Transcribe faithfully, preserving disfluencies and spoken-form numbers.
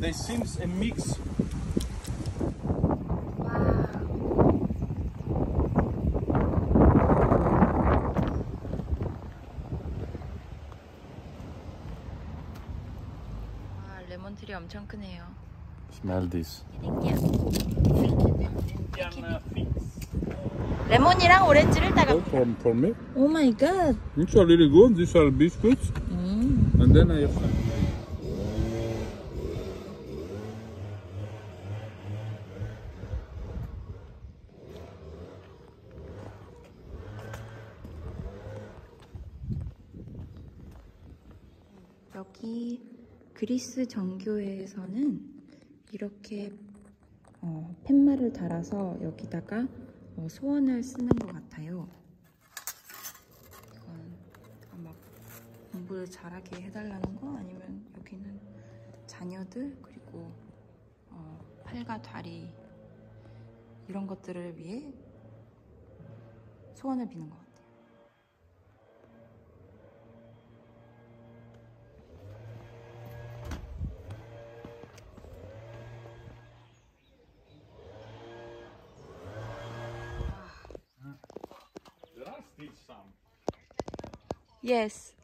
they seems a mix. 와, 레몬트리 엄청 크네요. Smell this. 레몬이랑 오렌지를 따가. For, for me. 오 마이 갓. These are really good. These are biscuits. 음. And then I have some. 여기 그리스 정교회에서는 이렇게 어, 팻말을 달아서 여기다가 어, 소원을 쓰는 것 같아요. 이건 아마 공부를 잘하게 해달라는 거, 아니면 여기는 자녀들, 그리고 어, 팔과 다리 이런 것들을 위해 소원을 비는 것 같아요. There are still some. Yes.